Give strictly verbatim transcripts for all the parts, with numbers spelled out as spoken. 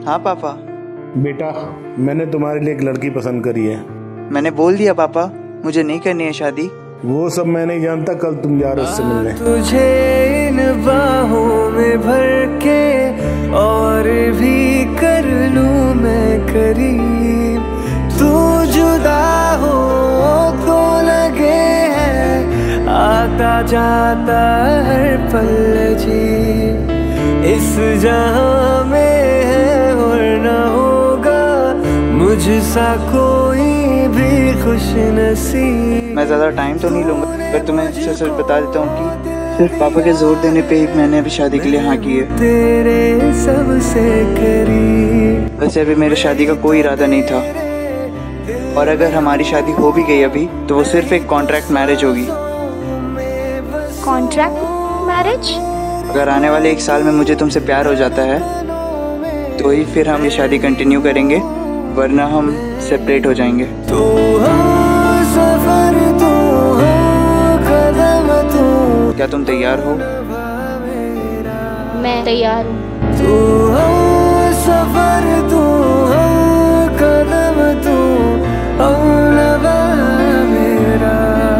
हाँ पापा। बेटा, मैंने तुम्हारे लिए एक लड़की पसंद करी है। मैंने बोल दिया पापा, मुझे नहीं करनी है शादी। वो सब मैं नहीं जानता, कल तुम जा रहे हो उससे मिलने। तुझे इन बाहों में भर के और भी कर लूं मैं करीब, तू जुदा हो तो लगे है आता जाता हर पल जी। इस जहां में है और न होगा मुझसा कोई भी खुश नसीब। मैं ज़्यादा टाइम तो नहीं लूँगा, पर तुम्हें सच सच बता देता हूँ कि सिर्फ पापा के जोर देने पे ही मैंने अभी शादी के लिए हाँ की है। तेरे सबसे करीब। वैसे अभी मेरे शादी का कोई इरादा नहीं था, और अगर हमारी शादी हो भी गई अभी तो वो सिर्फ एक कॉन्ट्रैक्ट मैरिज होगी। Contract marriage? अगर आने वाले एक साल में मुझे तुमसे प्यार हो जाता है तो ही फिर हम ये शादी कंटिन्यू करेंगे, वरना हम सेपरेट हो जाएंगे। तू हो सफर, तू हो कदम, तू। क्या तुम तैयार हो? मैं तैयार हूँ। तू हो सफर, तू हो कदम, तू औलवा मेरा।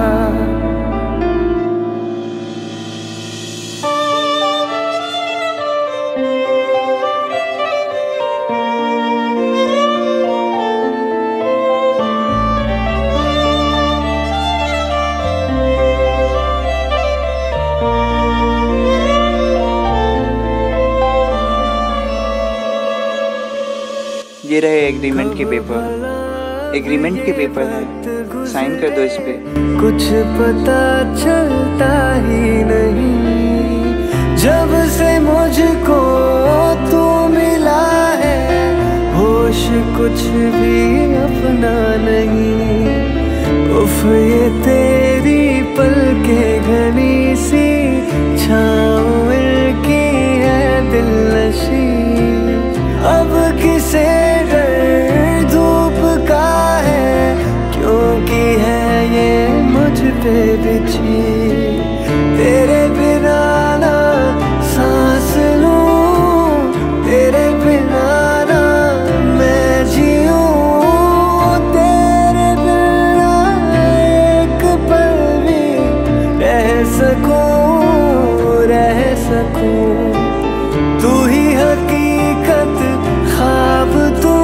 ये रहे एग्रीमेंट के पेपर। एग्रीमेंट के पेपर है, साइन कर दो इस पे। कुछ पता चलता ही नहीं जब से मुझको तू मिला है, होश कुछ भी अपना नहीं। उफ ये तेरी पलकें घनी सी छाँव मिलकी है दिलनशी। अब किसे डर धूप का है, क्योंकि है ये मुझ पे बिछी। तेरे बिना ना सांस लूं, तेरे बिना ना मैं जीऊं, तेरे बिना एक पल भी रह सकूं, रह सकूं। तू ही हकीकत, ख्वाब तू,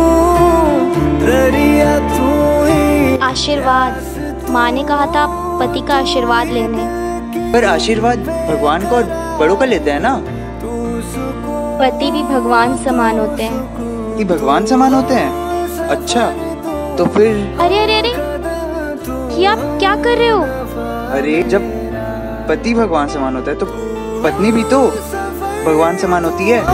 दरिया तू ही। आशीर्वाद, माँ ने कहा था पति का आशीर्वाद लेने। पर आशीर्वाद भगवान को और बड़ों का लेते हैं ना। पति भी भगवान समान होते हैं। कि भगवान समान होते हैं? अच्छा, तो फिर। अरे अरे अरे, ये आप क्या कर रहे हो? अरे जब पति भगवान समान होता है तो पत्नी भी तो भगवान समान होती है।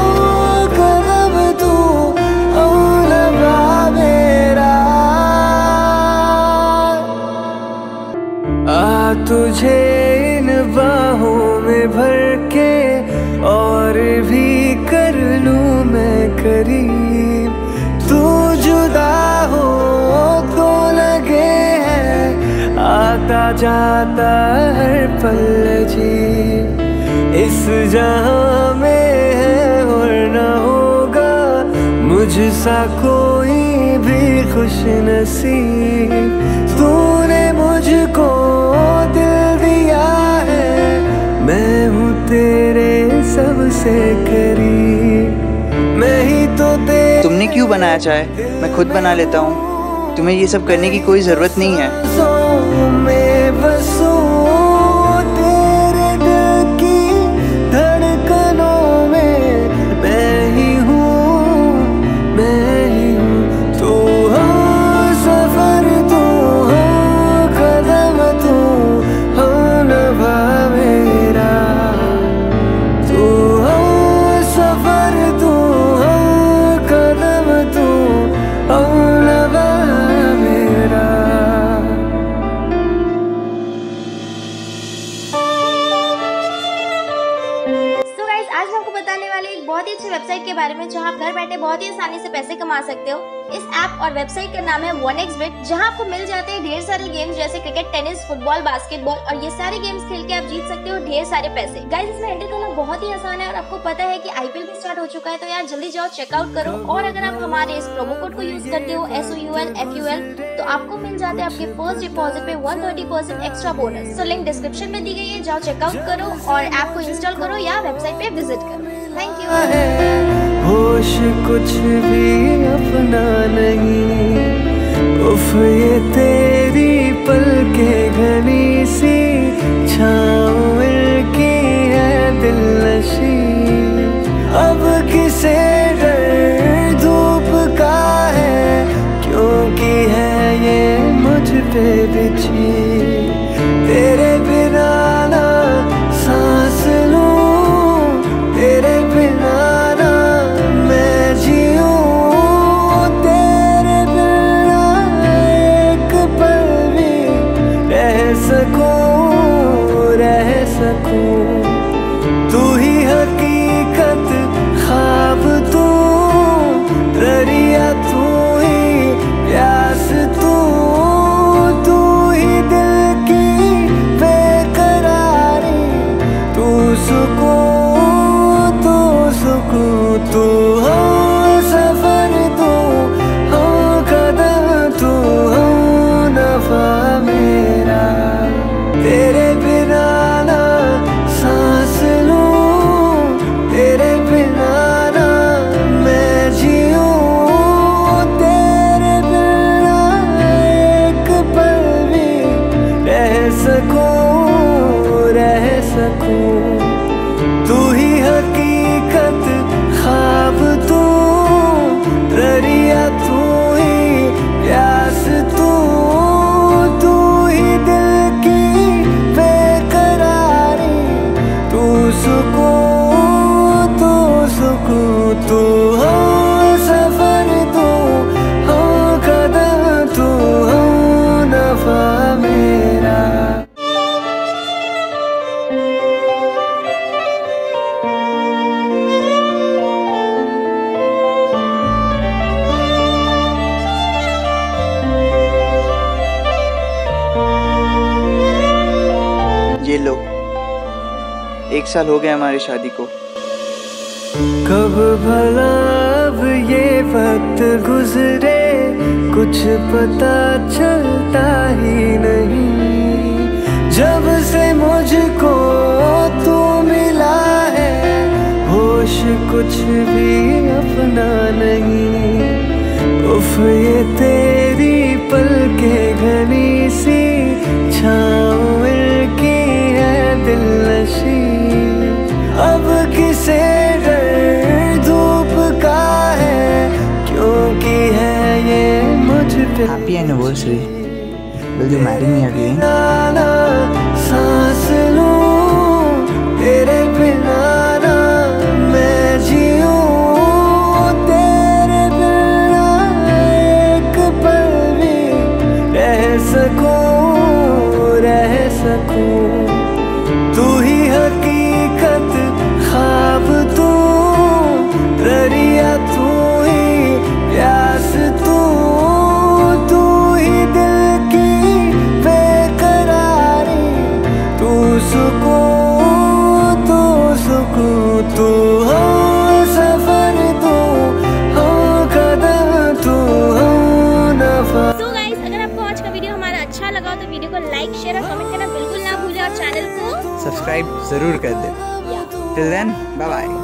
आ तुझे इन बाहों में भर के और भी कर लूं मैं करीब, तू जुदा हो तो लगे है आता जाता हर पल जी। इस जहां में है और न होगा मुझसा कोई भी खुश नसीब। तूने मुझको दिल दिया है, मैं हूँ तेरे सबसे करीब, मैं ही तो तेरे। तुमने क्यों बनाया चाय? मैं खुद बना लेता हूँ, तुम्हें ये सब करने की कोई जरूरत नहीं है। मैं बसूं तेरे दिल की धड़कनों में, मैं ही हूँ, मैं ही हूँ। तू हो सफर, तू हो कदम, तू हो नवा मेरा। तू हो सफर, तू हो कदम, तू हो नवा मेरा। एक बहुत ही अच्छी वेबसाइट के बारे में जहां आप घर बैठे बहुत ही आसानी से पैसे कमा सकते हो। इस ऐप और वेबसाइट का नाम है वन एक्स बेट, जहां आपको मिल जाते हैं ढेर सारे गेम्स जैसे क्रिकेट, टेनिस, फुटबॉल, बास्केटबॉल और ये सारे गेम्स खेल के आप जीत सकते हो ढेर सारे पैसे। गाइस, इसमें एंटर करना बहुत ही आसान है और आपको पता है कि आईपीएल भी स्टार्ट हो चुका है, तो यार जल्दी जाओ चेकआउट करो। और अगर आप हमारे इस प्रोमो कोड को यूज करते हो S O U L F U L, तो आपको मिल जाते हैं आपके फर्स्ट डिपॉजिट पे one thirty percent extra bonus. तो लिंक डिस्क्रिप्शन में दी गई है, जाओ चेकआउट करो और ऐप को इंस्टॉल करो या वेबसाइट पे विजिट करो। Thank you. होश कुछ भी अपना नहीं, उफ ये तेरी पलकें घनी सी छाँव मिलकी है दिलनशी। अब किसे डर धूप का है, क्योंकि है ये मुझ पे बिछी। तेरे बिना ना सांस लूं, तेरे बिना ना मैं जीऊं, तेरे बिना एक पल भी रह सकूं, रह सकूं। तू ही हकीकत, ख्वाब तू, दरिया तू ही, प्यास तू, तू ही दिल की बेकरारी, तू सुकून, तू सुकून, तू हो सफर, तू हो कदम, तू हो नफा मेरा। तेरे बिना ना सांस लूं, तेरे बिना ना मैं जीऊं, तेरे बिना एक पल भी रह सकूं, रह सकूं। तू ही हकीकत, ख्वाब तू, दरिया तू ही, प्यास तू, तू ही दिल की बेकरारी, तू सुकून, तू सुकून, तू हो सफर, तू हो कदम, तू हो नफा मेरा। ये लो, एक साल हो गया हमारी शादी को। कब भला अब ये वक्त गुजरे, कुछ पता चलता ही नहीं। जब से मुझको तू मिला है, होश कुछ भी अपना नहीं। उफ ये तेरी पलकें घनी सी छाँव मिलकी है दिलनशी। अब किसे डर धूप का है, क्योंकि है ये मुझ पे। Happy anniversary. Will you marry me again? ना सांस लूं, तेरे बिना ना मैं जीऊं, तेरे बिना एक पल भी रह सकूं, रह सकूं। तू ही हकीकत, ख्वाब तू, दरिया तू ही, प्यास तू, तू ही दिल की बेकरारी, तू सुकून, तू सुकून, तू हो सफर, तू हो कदम, तू हो नफा। तो गाइस, अगर आपको आज का वीडियो हमारा अच्छा लगा हो तो वीडियो को लाइक, शेयर और कमेंट करना बिल्कुल ना भूलें और चैनल को सब्सक्राइब जरूर कर दे। Till then, bye bye.